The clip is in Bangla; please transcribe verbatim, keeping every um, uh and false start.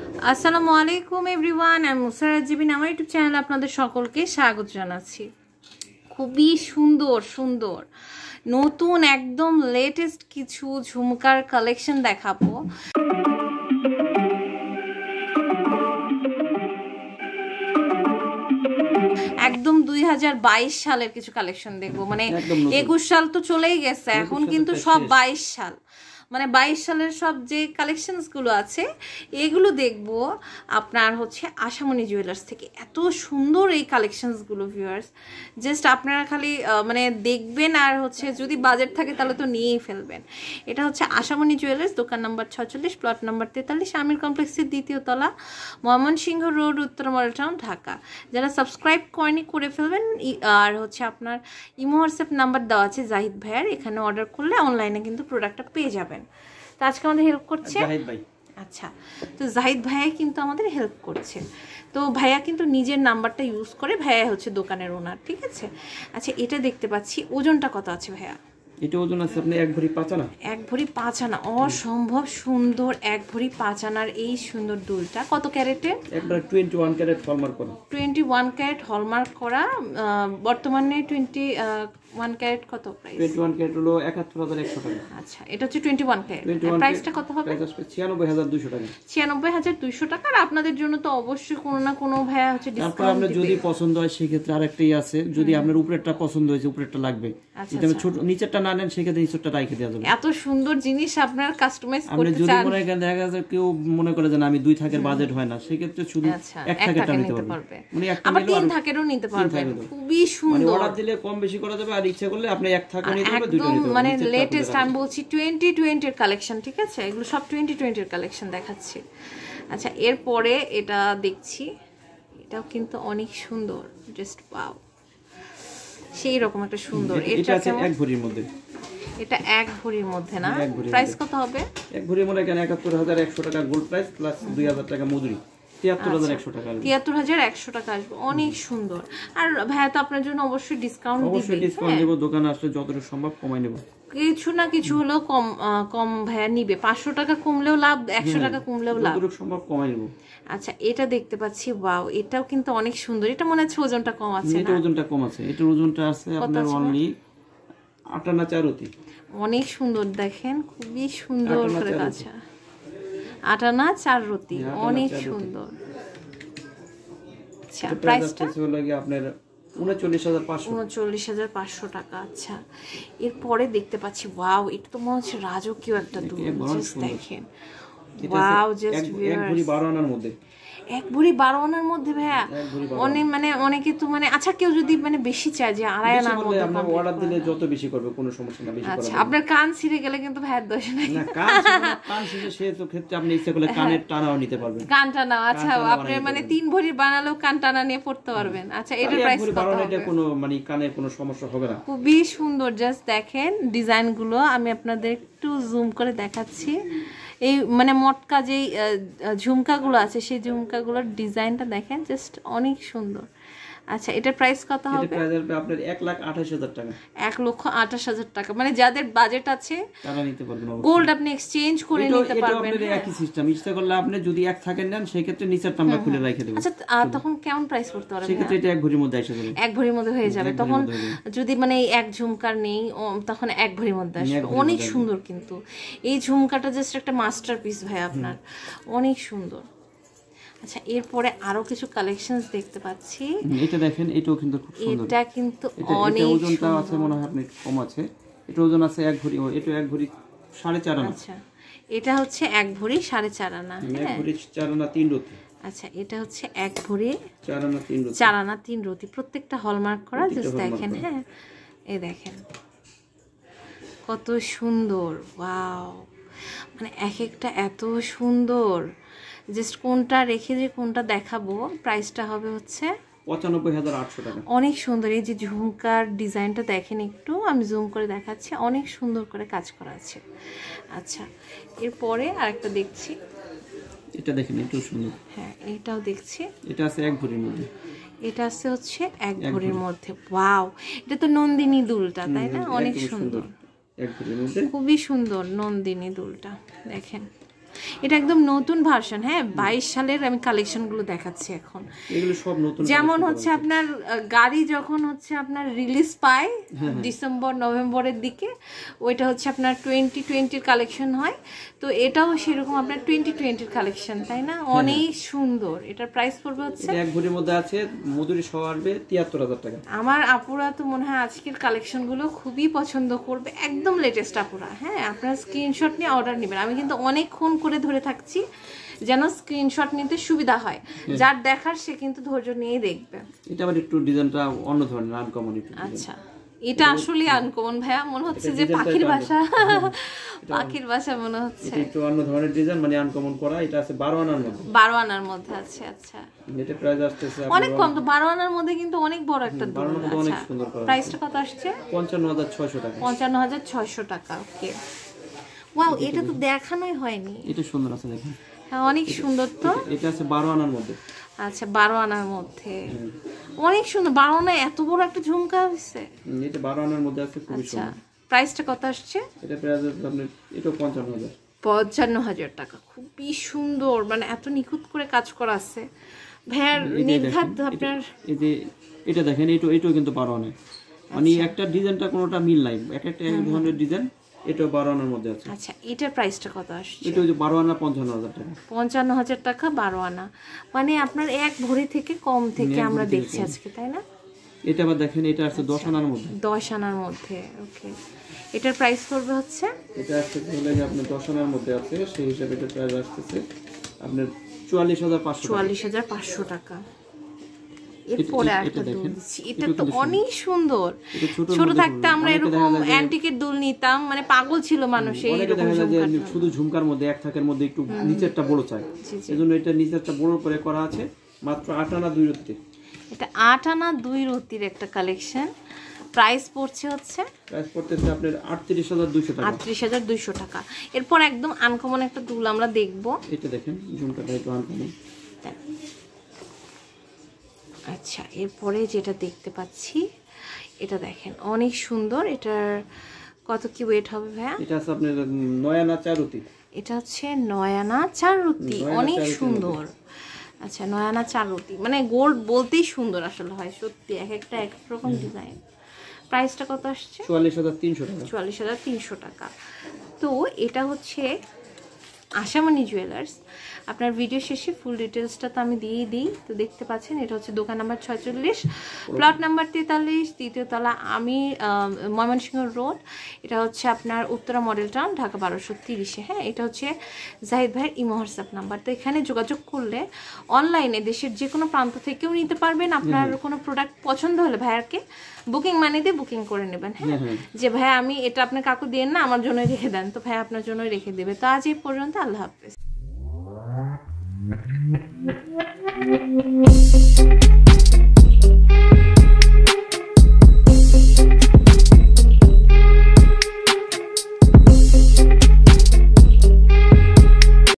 আসসালামু আলাইকুম এভরিওয়ান, আমি মুসারাত জিবিন। আমার ইউটিউব চ্যানেলে আপনাদের সকলকে স্বাগত জানাচ্ছি। খুবই সুন্দর সুন্দর নতুন একদম লেটেস্ট কিছু ঝুমকার কালেকশন দেখাবো। একদম দুই হাজার বাইশ সালের কিছু কালেকশন দেখবো, মানে একুশ সাল তো চলেই গেছে, এখন কিন্তু সব বাইশ সাল, মানে বাইশ সালের সব যে কালেকশনসগুলো আছে এগুলো দেখবো আপনার হচ্ছে আশামণি জুয়েলার্স থেকে। এত সুন্দর এই কালেকশনসগুলো ভিউয়ার্স, জাস্ট আপনারা খালি মানে দেখবেন আর হচ্ছে যদি বাজেট থাকে তাহলে তো নিয়েই ফেলবেন। এটা হচ্ছে আশামণি জুয়েলার্স, দোকান নাম্বার ছয়চল্লিশ, প্লট নাম্বার তেতাল্লিশ, আমির কমপ্লেক্সের দ্বিতীয় তলা, ময়মনসিংহ রোড, উত্তর মডেল টাউন, ঢাকা। যারা সাবস্ক্রাইব করেনি করে ফেলবেন। আর হচ্ছে আপনার ইমো হোয়াটসঅ্যাপ নাম্বার দেওয়া আছে জাহিদ ভাইয়ের, এখানে অর্ডার করলে অনলাইনে কিন্তু প্রোডাক্টটা পেয়ে যাবেন। তো আজকে আমাদের হেল্প করছে জাহিদ ভাই। আচ্ছা, তো জাহিদ ভাইয়া কিন্তু আমাদের হেল্প করছে। তো ভাইয়া কিন্তু নিজের নাম্বারটা ইউজ করে, ভাইয়া হচ্ছে দোকানের ওনার, ঠিক আছে। আচ্ছা, এটা দেখতে পাচ্ছি, ওজনটা কত আছে ভাইয়া? এটা ওজন আছে আপনি এক ভরি পাঁচ আনা। এক ভরি পাঁচ আনা, অসম্ভব সুন্দর এক ভরি পাঁচ আনার এই সুন্দর দুলটা। কত ক্যারেটে? একবার টোয়েন্টি ওয়ান ক্যারেট হলমার্ক করা। টোয়েন্টি ওয়ান ক্যারেট হলমার্ক করা। বর্তমানে টোয়েন্টি ওয়ান ক্যারেট কত প্রাইস? টোয়েন্টি ওয়ান ক্যারেট হলো একাত্তর হাজার একশো টাকা। আচ্ছা, এটা হচ্ছে টোয়েন্টি ওয়ান ক্যারেট, প্রাইসটা কত হবে? ছিয়ানব্বই হাজার দুইশো টাকা। ছিয়ানব্বই হাজার দুইশো টাকা। আর আপনাদের জন্য তো অবশ্যই কোনো না কোনো ভাইয়া হচ্ছে ডিসকাউন্ট। আপনার যদি পছন্দ হয় সেই ক্ষেত্রে আরেকটাই আছে, যদি আপনার উপরেরটা পছন্দ হয়েছে উপরেরটা লাগবে, যদি আপনি ছোট নিচেরটা না নেন সেই ক্ষেত্রে নিচেরটা রাইখে দেওয়া যাবে। এত সুন্দর জিনিস আপনার কাস্টমাইজ করতে চান। আপনি যদি মনে করেন দেখা যায় কেউ মনে করে যে আমি দুই থাকের বাজেট হয় না, সেই ক্ষেত্রে শুধু এক থাকেরটা নিতে পারবে, মানে একটা আবার তিন থাকেরও নিতে পারবেন। খুবই সুন্দর, মানে অর্ডার দিলে কম বেশি করা যাবে, আর ইচ্ছা করলে আপনি এক থাকও নিতে পারবেন, দুইটা নিতে পারবেন। মানে লেটেস্ট আমি বলছি টোয়েন্টি টোয়েন্টি এর কালেকশন, ঠিক আছে, এগুলো সব টোয়েন্টি টোয়েন্টি এর কালেকশন দেখাচ্ছি। আচ্ছা, এরপরে এটা দেখছি, এটাও কিন্তু অনেক সুন্দর, জাস্ট ওয়াও, সেই রকম একটা সুন্দর। এটা আছে এক ভরির মধ্যে। এটা এক ভরির মধ্যে না? প্রাইস কত হবে? এক ভরির মধ্যে এখানে একাত্তর হাজার একশো টাকা গোল্ড প্রাইস প্লাস দুই হাজার টাকা মজুরি, তিয়াত্তর হাজার একশো টাকা। তিয়াত্তর হাজার একশো টাকা আসবে, অনেক সুন্দর। আর ভাইয়া তো আপনার জন্য অবশ্যই ডিসকাউন্ট দিবে। অবশ্যই ডিসকাউন্ট দেব, দোকানে আসলে যতটুকু সম্ভব কমাই নেব। কিছু না কিছু হলেও কম কম ভাইয়া নিবে, পাঁচশো টাকা কমলেও লাভ, একশো টাকা কমলেও লাভ, যতটুকু সম্ভব কমাই নেব। আচ্ছা, এটা দেখতে পাচ্ছি, ওয়াও, এটাও কিন্তু অনেক সুন্দর। এটা মনে হচ্ছে ওজনটা কম আছে না? এটা ওজনটা কম আছে, এটার ওজনটা আছে আপনার অনলি আট আনা চার রতি। অনেক সুন্দর, দেখেন খুবই সুন্দর করে কাঁচা, আট আনা চার রতি, অনেক সুন্দর। আচ্ছা, প্রাইসটা হলো কি আপনার উনচল্লিশ হাজার পাঁচশো। উনচল্লিশ হাজার পাঁচশো টাকা। আচ্ছা, এরপরে দেখতে পাচ্ছি, ওয়াও, এটা তো মনে হচ্ছে রাজকীয় একটা দুল, জাস্ট দেখেন, ওয়াও, জাস্ট এক ভরি বারো আনার মধ্যে। এক ভরি বারো আনার মধ্যে ভাইয়া, অনেক মানে অনেকে তো মানে, আচ্ছা কেউ যদি মানে বেশি চায় যে আড়াই আনার মধ্যে, আপনি অর্ডার দিলে যত বেশি করবে কোনো সমস্যা না, বেশি করবে। আচ্ছা, আপনার কান ছিঁড়ে গেলে কিন্তু ভাইয়ের দোষ নাই না, কান ছিঁড়ে কান ছিঁড়ে সে তো ক্ষেত্রে আপনি ইচ্ছা করলে কানের টানাও নিতে পারবেন। কান টানা, আচ্ছা, আপনি মানে তিন ভরি বানালেও কান টানা নিয়ে পড়তে পারবেন। আচ্ছা, এটার প্রাইস কত হবে? এটা কোনো মানে কানের কোনো সমস্যা হবে না। খুবই সুন্দর, জাস্ট দেখেন ডিজাইনগুলো, আমি আপনাদের একটু জুম করে দেখাচ্ছি। এই মানে মটকা যেই ঝুমকাগুলো আছে সেই ঝুমকাগুলোর ডিজাইনটা দেখেন, জাস্ট অনেক সুন্দর। আচ্ছা, এটার প্রাইস কত হবে? এটা প্রাইস হবে আপনার এক লাখ আঠাশ হাজার টাকা। এক লক্ষ আঠাশ হাজার টাকা। মানে যাদের বাজেট আছে তারা নিতে পারবেন, গোল্ড আপনি এক্সচেঞ্জ করে নিতে পারবেন। এটা একই সিস্টেম, ইচ্ছা করলে আপনি যদি এক থাকেন নেন সেই ক্ষেত্রে নিচের আমরা খুলে রেখে দেব। আচ্ছা, তখন কেমন প্রাইস করতে পারবে? সেই ক্ষেত্রে এটা এক ভরির মধ্যে এসে যাবে, এক ভরির মধ্যে হয়ে যাবে। তখন যদি মানে এক ঝুমকার নেই তখন এক ভরির মধ্যে আসবে, অনেক সুন্দর। কিন্তু এই ঝুমকাটা জাস্ট একটা মাস্টারপিস ভাই আপনার, অনেক সুন্দর। আচ্ছা, এরপরে আরো কিছু কালেকশনস দেখতে পাচ্ছি। এটা দেখেন, এটাও কিন্তু খুব সুন্দর। এটা কিন্তু অনেক সুন্দর। ওজনটা আছে মনে হয় আপনি কম আছে, এটা ওজন আছে এক ভরি, এটা এক ভরি সাড়ে চার আনা। আচ্ছা, এটা হচ্ছে এক ভরি সাড়ে চার আনা। এক ভরি চার আনা তিন রতি। আচ্ছা, এটা হচ্ছে এক ভরি চার আনা তিন রতি, চার আনা তিন রতি, প্রত্যেকটা হলমার্ক করা, জাস্ট দেখেন। হ্যাঁ, এই দেখেন কত সুন্দর, ওয়াও, মানে এক একটা এত সুন্দর, জাস্ট কোনটা রেখে যে কোনটা দেখাবো। প্রাইসটা হবে হচ্ছে পঁচানব্বই হাজার আটশো টাকা। অনেক সুন্দর। এই যে ঝুমকার ডিজাইনটা দেখেন, একটু আমি জুম করে দেখাচ্ছি, অনেক সুন্দর করে কাজ করা আছে। আচ্ছা, এরপরে আরেকটা দেখছি, এটা দেখেন, এটাও সুন্দর। হ্যাঁ, এটাও দেখছি, এটা আছে এক ভরির মধ্যে। এটা আছে হচ্ছে এক ভরির মধ্যে, ওয়াও, এটা তো নন্দিনী দুলটা, তাই না? অনেক সুন্দর, এক ভরির মধ্যে, খুবই সুন্দর নন্দিনী দুলটা, দেখেন এটা একদম নতুন ভার্সন, হ্যাঁ বাইশ সালের আমি কালেকশনগুলো দেখাচ্ছি এখন। এগুলো সব নতুন, যেমন হচ্ছে আপনার গাড়ি যখন হচ্ছে আপনার রিলিজ পায় ডিসেম্বর নভেম্বরের দিকে, ওইটা হচ্ছে আপনার টোয়েন্টি টোয়েন্টির কালেকশন হয়, তো এটাও সেরকম আপনার টোয়েন্টি টোয়েন্টির কালেকশন, তাই না? অনেক সুন্দর। এটার প্রাইস পড়বে হচ্ছে, এক ভরির মধ্যে আছে মজুরি সহ আসবে তিয়াত্তর হাজার টাকা। আমার আপুরা তো মনে হয় আজকের কালেকশনগুলো খুবই পছন্দ করবে, একদম লেটেস্ট আপুরা। হ্যাঁ, আপনারা স্ক্রিনশট নিয়ে অর্ডার নেবেন। আমি কিন্তু অনেকক্ষণ করে ধরে থাকছি যেন স্ক্রিনশট নিতে সুবিধা হয়, যার দেখার সে কিন্তু ধৈর্য নিয়ে দেখবে। এটা আবার একটু ডিজাইনটা অন্য ধরনের, আনকমন একটু। আচ্ছা, এটা আসলে আনকমন ভাইয়া, মনে হচ্ছে যে পাখির বাসা, পাখির বাসা মনে হচ্ছে। এটা একটু অন্য ধরনের ডিজাইন, মানে আনকমন করা। এটা আছে বারো আনার মধ্যে, বারো আনার মধ্যে আছে। আচ্ছা, এটা প্রাইস আসছে অনেক কম তো, বারো আনার মধ্যে কিন্তু অনেক বড় একটা দুল। অনেক আচ্ছা, সুন্দর করা। প্রাইসটা কত আসছে? পঞ্চান্ন হাজার ছয়শো টাকা। পঞ্চান্ন হাজার ছয়শো টাকা। ওকে, ওয়াও, এটা তো দেখানোই হয়নি। এটা সুন্দর আছে, দেখেন। হ্যাঁ, অনেক সুন্দর তো। এটা আছে বারো আনার মধ্যে। আচ্ছা, বারো আনার মধ্যে অনেক সুন্দর। বারো আনা এত বড় একটা ঝুমকা হয়েছে। এটা বারো আনার মধ্যে আছে, খুবই আচ্ছা, সুন্দর। প্রাইসটা কত আসছে? এটা প্রাইস আপনার এটা পঞ্চান্ন হাজার। পঞ্চান্ন হাজার টাকা। খুবই সুন্দর, মানে এত নিখুঁত করে কাজ করা আছে ভাইয়ার নির্ঘাত। আপনার এই যে এটা দেখেন, এটা এটাও কিন্তু বারো আনা, মানে একটা ডিজাইনটা কোনোটা মিল নাই, এক একটা এক ধরনের ডিজাইন। এটাও বারো আনার মধ্যে আছে। আচ্ছা, এটার প্রাইসটা কত আসছে? এটা হচ্ছে বারো আনা পঞ্চান্ন হাজার টাকা। পঞ্চান্ন হাজার টাকা বারো আনা, মানে আপনার এক ভরি থেকে কম থেকে আমরা দেখছি আজকে, তাই না? এটা আবার দেখেন, এটা আছে দশ আনার মধ্যে। দশ আনার মধ্যে। ওকে, এটার প্রাইস পড়বে হচ্ছে, এটা আসছে তাহলে যে আপনার দশ আনার মধ্যে আছে, সেই হিসাবে এটা প্রাইস আসতেছে আপনার চুয়াল্লিশ হাজার পাঁচশো চুয়াল্লিশ হাজার পাঁচশো টাকা। এরপরে একটা দুল দিচ্ছি, এটা তো অনেক সুন্দর। ছোট থাকতে আমরা এরকম অ্যান্টিকের দুল নিতাম, মানে পাগল ছিল মানুষ এইরকম ঝুমকার। শুধু ঝুমকার মধ্যে এক থাকের মধ্যে একটু নিচেরটা বড় চাই, এজন্য এটা নিচেরটা বড় করে করা আছে। মাত্র আট আনা দুই রত্তি। এটা আট আনা দুই রত্তির একটা কালেকশন। প্রাইস পড়ছে হচ্ছে, প্রাইস পড়তেছে আপনার আটত্রিশ হাজার দুইশো টাকা। আটত্রিশ হাজার দুইশো টাকা। এরপর একদম আনকমন একটা দুল আমরা দেখবো। এটা দেখেন, ঝুমকাটা একটু আনকমন। আচ্ছা, এরপরে যেটা দেখতে পাচ্ছি, এটা দেখেন অনেক সুন্দর। এটার কত কি ওয়েট হবে ভাইয়া? এটা আছে আপনার নয় আনা চার রতি। এটা হচ্ছে নয় আনা চার রতি, অনেক সুন্দর। আচ্ছা, নয় আনা চার রতি, মানে গোল্ড বলতেই সুন্দর আসলে হয়, সত্যি এক একটা এক রকম ডিজাইন। প্রাইসটা কত আসছে? চুয়াল্লিশ হাজার তিনশো টাকা। চুয়াল্লিশ হাজার তিনশো টাকা। তো এটা হচ্ছে আশামণি জুয়েলার্স। আপনার ভিডিও শেষে ফুল ডিটেলসটা তো আমি দিয়ে দিই, তো দেখতে পাচ্ছেন এটা হচ্ছে দোকান নাম্বার ছয়চল্লিশ, প্লট নাম্বার তেতাল্লিশ, তৃতীয় তলা, আমি ময়মনসিংহ রোড। এটা হচ্ছে আপনার উত্তরা মডেল টাউন, ঢাকা বারোশো তিরিশে। হ্যাঁ, এটা হচ্ছে জাহিদ ভাইয়ের ইমো হোয়াটসঅ্যাপ নাম্বার। তো এখানে যোগাযোগ করলে অনলাইনে দেশের যে কোনো প্রান্ত থেকেও নিতে পারবেন। আপনার কোনো প্রোডাক্ট পছন্দ হলে ভাইয়ারকে বুকিং মানি দিয়ে বুকিং করে নেবেন। হ্যাঁ, যে ভাইয়া আমি এটা আপনার কাকু দিয়ে না, আমার জন্যই রেখে দেন, তো ভাইয়া আপনার জন্যই রেখে দেবে। তো আজ এই পর্যন্ত, আল্লাহ হাফেজ।